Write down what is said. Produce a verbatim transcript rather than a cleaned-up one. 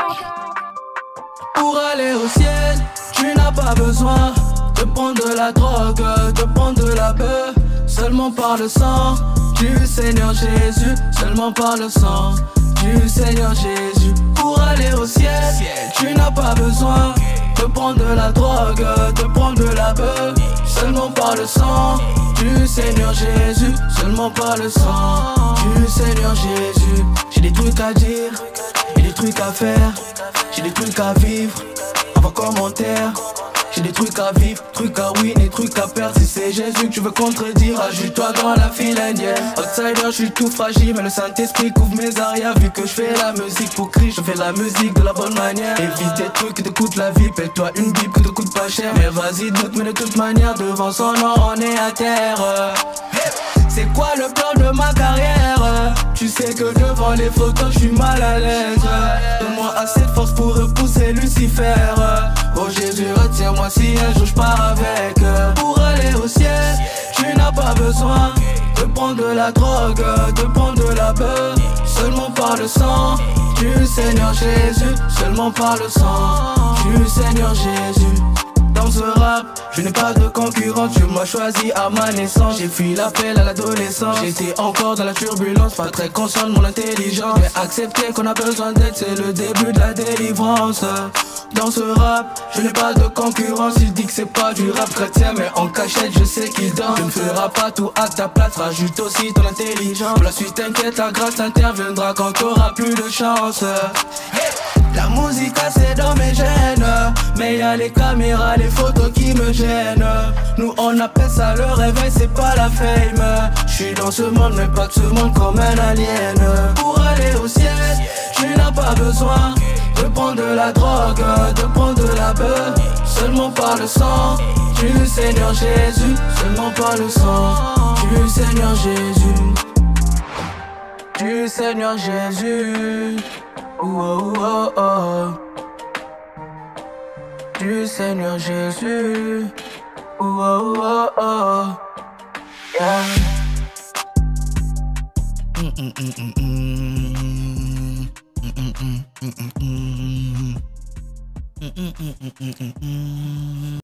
Pour aller au ciel, tu n'as pas besoin de prendre de la drogue, de prendre de la bœuf. Seulement par le sang du Seigneur Jésus, seulement par le sang du Seigneur Jésus. Pour aller au ciel, tu n'as pas besoin de prendre de la drogue, de prendre de la bœuf. Seulement par le sang du Seigneur Jésus, seulement par le sang du Seigneur Jésus. J'ai des trucs à dire, et des trucs à faire, j'ai des trucs à vivre, avant commentaire. J'ai des trucs à vivre, trucs à win et trucs à perdre. Si c'est Jésus que tu veux contredire, ajoute-toi dans la file indienne. Outsider, je suis tout fragile, mais le Saint-Esprit couvre mes arrières. Vu que je fais la musique pour Christ, je fais la musique de la bonne manière. Évite des trucs qui te coûtent la vie, paye-toi une bible qui te coûte pas cher. Mais vas-y doute, mais de toute manière, devant son nom on est à terre. C'est quoi le plan de ma carrière? Tu sais que devant les photos je suis mal à l'aise. Donne-moi assez de force pour repousser Lucifer. Oh Jésus, retiens-moi si un jour je pars avec. Pour aller au ciel, tu n'as pas besoin de prendre de la drogue, de prendre de la bœuf. Seulement par le sang du Seigneur Jésus, seulement par le sang du Seigneur Jésus. Dans ce rap, je n'ai pas de concurrent, tu m'as choisi à ma naissance. J'ai fui l'appel à l'adolescence, j'étais encore dans la turbulence, pas très conscient de mon intelligence. Mais accepter qu'on a besoin d'aide, c'est le début de la délivrance. Dans ce rap, je n'ai pas de concurrence, il dit que c'est pas du rap chrétien, mais en cachette je sais qu'il danse. Tu ne feras pas tout à ta place, rajoute aussi ton intelligence. Pour la suite t'inquiète, la grâce interviendra quand t'auras plus de chance. La musique c'est dans mes gènes, mais y'a les caméras, les photos qui me gênent. Nous on appelle ça le réveil, c'est pas la fame. J'suis dans ce monde mais pas de ce monde comme un alien. Pour aller au ciel, tu n'as pas besoin de prendre de la drogue, de prendre de la bœuf. Seulement par le sang du Seigneur Jésus, seulement par le sang du Seigneur Jésus, du Seigneur Jésus. Oh, oh, oh, oh. Du Seigneur Jésus. Oh, oh, oh, oh. Yeah. Mm, mm, mm, mm, mm. Mm, mm, mm, mm, mm, mm. Mm, mm, mm, mm, mm, mm.